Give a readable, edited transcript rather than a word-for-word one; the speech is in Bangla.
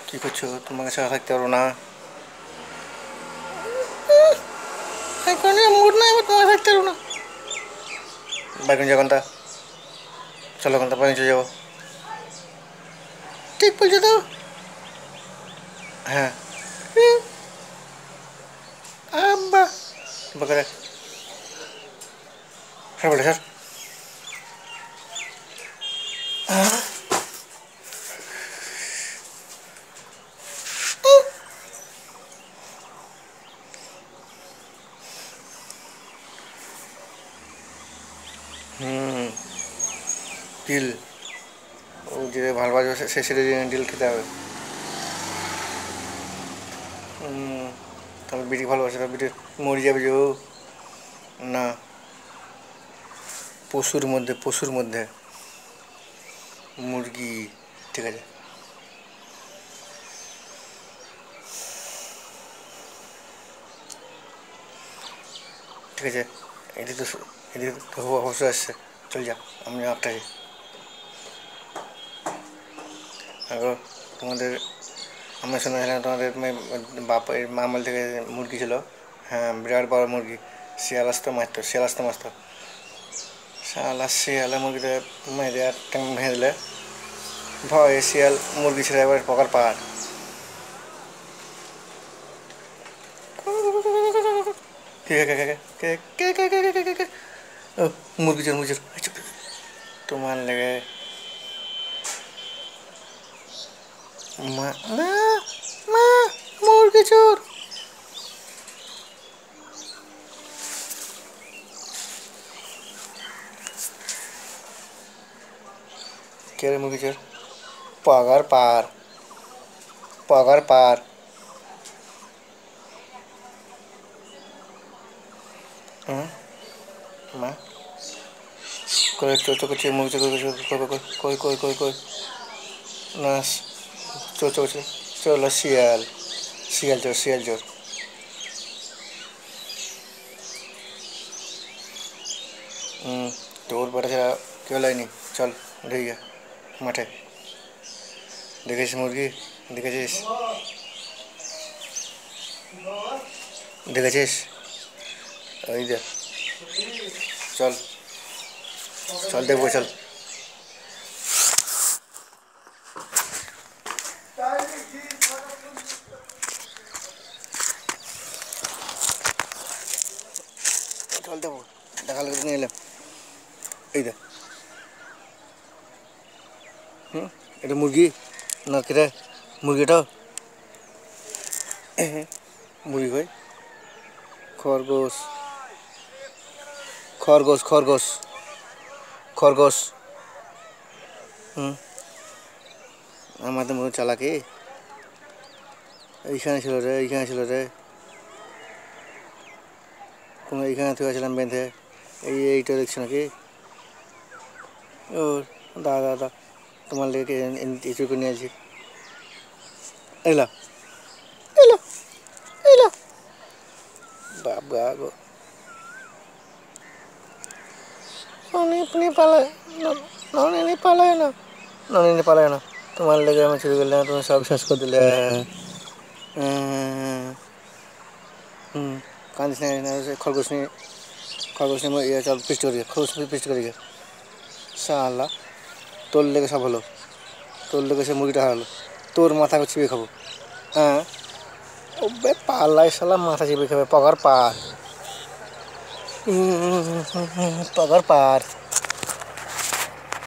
কি করছো? তোমাকে ছাড়া থাকতে পারবো না। এখানে মুড নাই, আবার তোমাকে থাকতে পারবো না। বাইক যখন তা চলো, কোনটা বাইক চলে যাবো। ঠিক বলছো তো। হ্যাঁ। আব্বা বকরে স্যার বলে স্যার। হুম, ডিল। ও যে ভালোবাসবে সে সেটা ডিল খেতে হবে। তাহলে বিটি ভালোবাসে, তাহলে বিটি মরে যাবে যে ও। না, পশুর মধ্যে মুরগি। ঠিক আছে। ঠিক আছে, এদিকে তো এদিকে তো অবশ্যই আসছে। চল যা, আমি আপনাকে আগো তোমাদের আমি শুনেছিলাম তোমাদের বাপের আমল থেকে মুরগি ছিল। হ্যাঁ, বিরাট বড় মুরগি। শিয়াল আসতো মারতো। শিয়ালে মুরগিতে মেরে আর ট্যাং ভেঙে দিলে ভয়ে শিয়াল মুরগি ছেড়ে এবার পকার পাহাড়। কে কে কে কে কে কে কে কে কে কে কে ও মুরগি চোর। তোমার লেগে মা মা মা মুরগি চোর। কে রে মুরগি চোর? পগার পার, পগার পার। হুম, মা কই চোর চোর করছে, মুরগি চোর করছে। কই না, চোর চোর করছে। চলো শিয়াল, শিয়াল চোর। হুম, তোর বেটা ছাড়া কেউ লাইনি। চল ঢেকে গিয়ে মাঠে। দেখেছিস মুরগি? দেখেছিস? দেখেছিস? ওই যে, চল চল দেখবো চল। চল দেখবো, দেখালে নিয়ে এলাম। এই দেখ। হুম, এটা মুরগি না কেটে মুরগিটা মুরগি কই? খরগোশ, খরগোশ। হুম, আমাদের মতো চালাকি। এইখানে ছিল রে। কোনো এইখানে থেকে বেঁধে। এইটা দেখছো নাকি? ও দাদা তোমার লেগে এঁচুকে নিয়ে আসি। এলা এলা এলা বাবা গো। ননি পালায় না। তোমার লেগে আমি চুরি করলাম, তুমি সব শেষ করে দিলে। হুম, কান্দিস না। খরগোশ নিয়ে ইয়ে চল পিষ্ট করি শালা। তোর লেগে সব হলো, তোর লেগে সে মুরগিটা হারালো। তোর মাথা চিবিয়ে খাবো। হ্যাঁ, ও বে পাল্লাই শালা মাথা চিবিয়ে খাবে। পগার পার, পগার পার।